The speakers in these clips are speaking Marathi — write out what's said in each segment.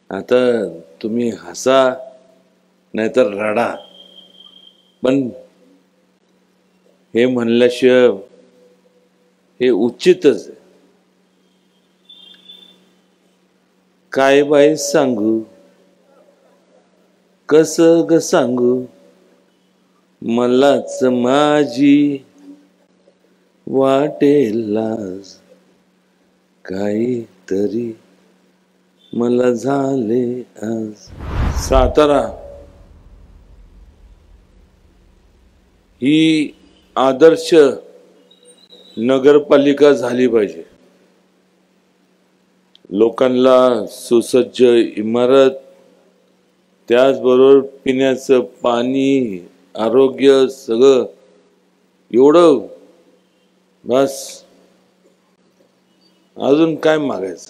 आता तुम्ही हसा नाहीतर रडा, पण हे म्हणल्याशिवाय हे उचितच आहे. काय बाई सांगू, कसं ग सांगू, मलाच माझी वाटेल लाज, काहीतरी मला झाले आज. सातारा ही आदर्श नगरपालिका झाली पाहिजे. लोकांना सुसज्ज इमारत, त्याचबरोबर पिण्याचं पाणी, आरोग्य सगळं एवढं, बस अजून काय मागायचं.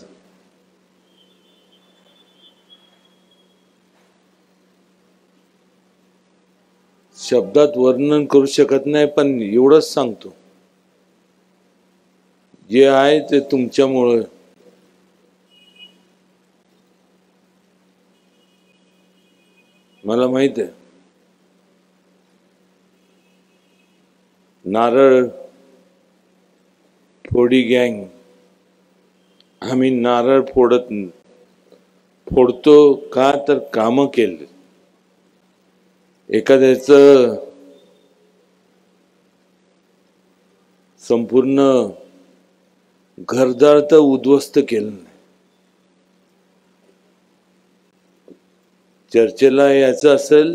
शब्दात वर्णन करू शकत नाही, पण एवढंच सांगतो, जे आहे ते तुमच्यामुळे. मला माहित आहे, नारळ फोडी गँग, आम्ही नारळ फोडतो का तर काम केले. एखाद्याचं संपूर्ण घरदार तर उद्ध्वस्त केलं नाही. चर्चेला यायचं असेल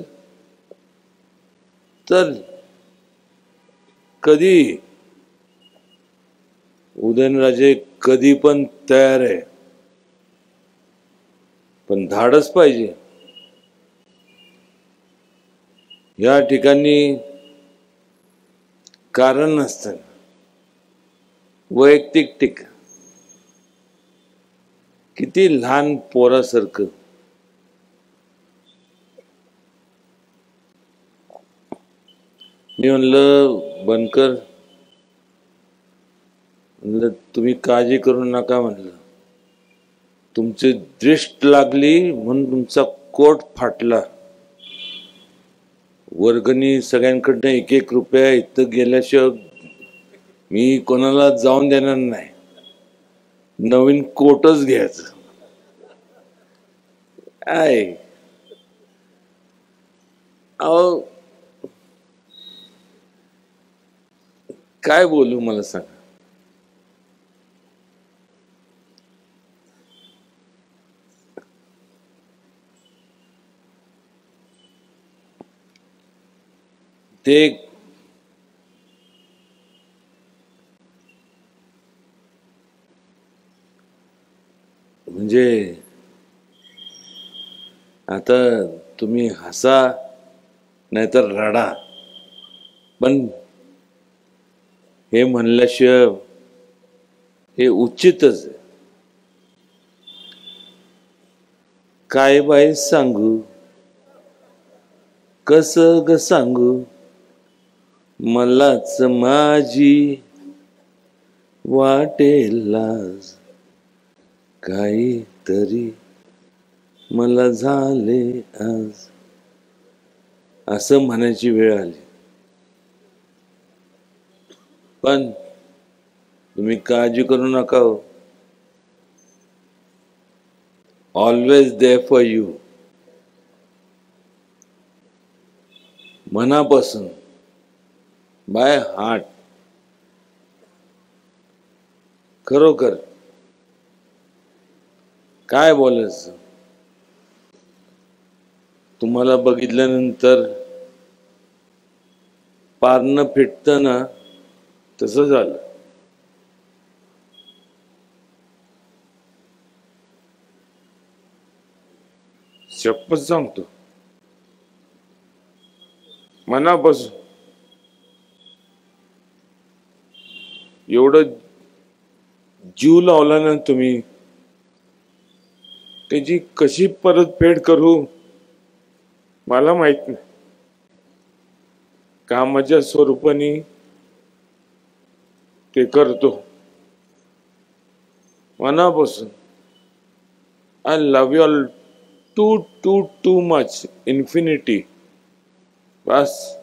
तर कधी उदयनराजे कधी पण तयार आहे, पण धाडस पाहिजे. या ठिकाणी कारण नसतं, वैयक्तिक टीका, किती लहान पोरासारखं. मी म्हणलं बनकर, म्हणलं तुम्ही काळजी करू नका, म्हणलं तुमची दृष्ट लागली म्हणून तुमचा कोट फाटला. वर्गणी सगळ्यांकडनं 1-1 रुपया इथं गेल्याशिवाय मी कोणाला जाऊन देणार नाही. नवीन कोटच घ्यायचं. आहे अहो, काय बोलू मला सांगा. ते म्हणजे आता तुम्ही हसा नाहीतर रडा, पण हे म्हणल्याशिवाय हे उचितच आहे. काय बाई सांगू, कसं ग सांगू, मलाच माझी वाटेल लाज, काहीतरी मला झाले आज. असं म्हणायची वेळ आली, पण तुम्ही काळजी करू नका हो. Always there for you. मनापासून, बाय हार्ट, खरोखर काय बोलायचं. तुम्हाला बघितल्यानंतर पारणं फिटतं ना, तसं झालं. शपथ सांगतो मनापासून. एवढं जीव लावला ना तुम्ही, त्याची कशी परतफेड करू मला माहित नाही. कामाच्या स्वरूपाने ते करतो मनापासून. I love you all too too too much, infinity. Bus